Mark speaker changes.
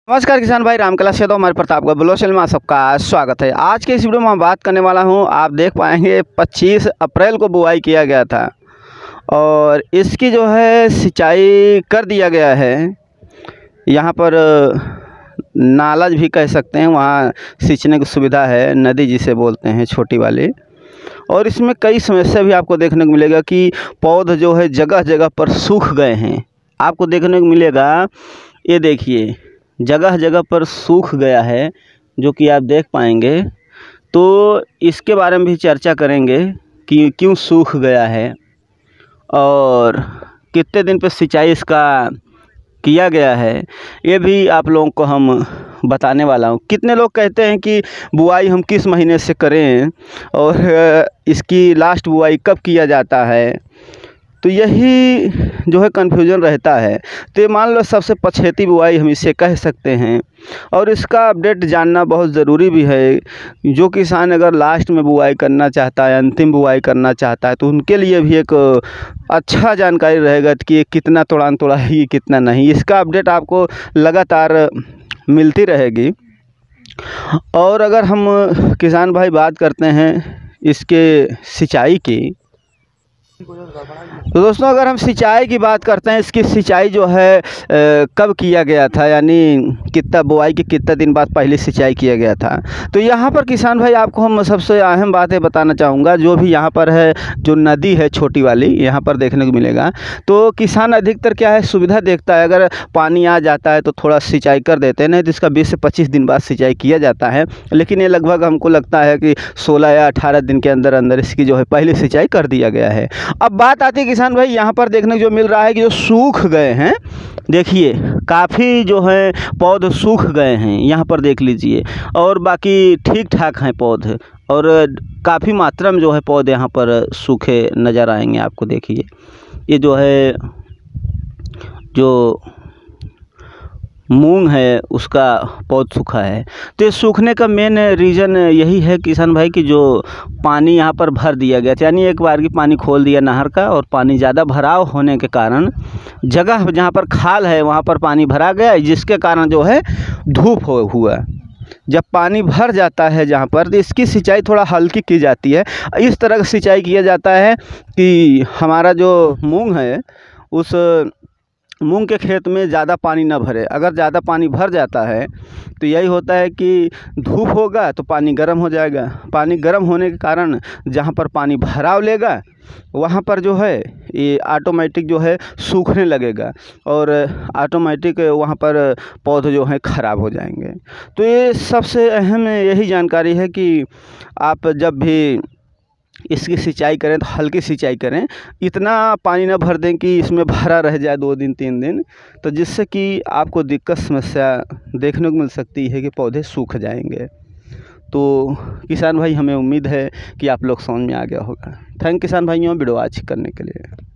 Speaker 1: नमस्कार किसान भाई, रामकला यादव हमारे प्रतापगढ़ ब्लॉग में सबका स्वागत है। आज के इस वीडियो में हम बात करने वाला हूं, आप देख पाएंगे 25 अप्रैल को बुआई किया गया था और इसकी जो है सिंचाई कर दिया गया है। यहां पर नाला भी कह सकते हैं, वहां सींचने की सुविधा है, नदी जिसे बोलते हैं छोटी वाली। और इसमें कई समस्या भी आपको देखने को मिलेगा कि पौध जो है जगह जगह पर सूख गए हैं। आपको देखने को मिलेगा, ये देखिए जगह जगह पर सूख गया है, जो कि आप देख पाएंगे। तो इसके बारे में भी चर्चा करेंगे कि क्यों सूख गया है और कितने दिन पर सिंचाई इसका किया गया है, ये भी आप लोगों को हम बताने वाला हूँ। कितने लोग कहते हैं कि बुआई हम किस महीने से करें और इसकी लास्ट बुआई कब किया जाता है, तो यही जो है कन्फ्यूजन रहता है। तो मान लो सबसे पछेती बुआई हम इसे कह सकते हैं और इसका अपडेट जानना बहुत ज़रूरी भी है। जो किसान अगर लास्ट में बुआई करना चाहता है, अंतिम बुआई करना चाहता है, तो उनके लिए भी एक अच्छा जानकारी रहेगा कि ये कितना तोड़ा है, कितना नहीं। इसका अपडेट आपको लगातार मिलती रहेगी। और अगर हम किसान भाई बात करते हैं इसके सिंचाई की, तो दोस्तों अगर हम सिंचाई की बात करते हैं, इसकी सिंचाई जो है कब किया गया था, यानी कितना बुआई के कितना दिन बाद पहले सिंचाई किया गया था। तो यहाँ पर किसान भाई आपको हम सबसे अहम बातें बताना चाहूँगा। जो भी यहाँ पर है, जो नदी है छोटी वाली यहाँ पर देखने को मिलेगा, तो किसान अधिकतर क्या है सुविधा देखता है। अगर पानी आ जाता है तो थोड़ा सिंचाई कर देते हैं, नहीं तो इसका 20 से 25 दिन बाद सिंचाई किया जाता है। लेकिन ये लगभग हमको लगता है कि 16 या 18 दिन के अंदर अंदर इसकी जो है पहले सिंचाई कर दिया गया है। अब बात आती है किसान भाई, यहाँ पर देखने को जो मिल रहा है कि जो सूख गए हैं, देखिए काफ़ी जो है पौध सूख गए हैं, यहाँ पर देख लीजिए। और बाकी ठीक ठाक हैं पौधे, और काफ़ी मात्रा में जो है पौधे यहाँ पर सूखे नज़र आएंगे आपको। देखिए ये जो है जो मूंग है उसका पौध सूखा है। तो ये सूखने का मेन रीज़न यही है किसान भाई कि जो पानी यहाँ पर भर दिया गया था, यानी एक बार की पानी खोल दिया नहर का, और पानी ज़्यादा भराव होने के कारण जगह जहाँ पर खाल है वहाँ पर पानी भरा गया, जिसके कारण जो है धूप हुआ। जब पानी भर जाता है जहाँ पर, तो इसकी सिंचाई थोड़ा हल्की की जाती है। इस तरह का सिंचाई किया जाता है कि हमारा जो मूंग है उस मूंग के खेत में ज़्यादा पानी ना भरे। अगर ज़्यादा पानी भर जाता है तो यही होता है कि धूप होगा तो पानी गर्म हो जाएगा। पानी गर्म होने के कारण जहाँ पर पानी भराव लेगा वहाँ पर जो है ये ऑटोमेटिक जो है सूखने लगेगा और ऑटोमेटिक वहाँ पर पौधे जो हैं ख़राब हो जाएंगे। तो ये सबसे अहम यही जानकारी है कि आप जब भी इसकी सिंचाई करें तो हल्की सिंचाई करें, इतना पानी ना भर दें कि इसमें भरा रह जाए 2 दिन 3 दिन, तो जिससे कि आपको दिक्कत समस्या देखने को मिल सकती है कि पौधे सूख जाएंगे। तो किसान भाई हमें उम्मीद है कि आप लोग समझ में आ गया होगा। थैंक किसान भाइयों वीडियो वॉच करने के लिए।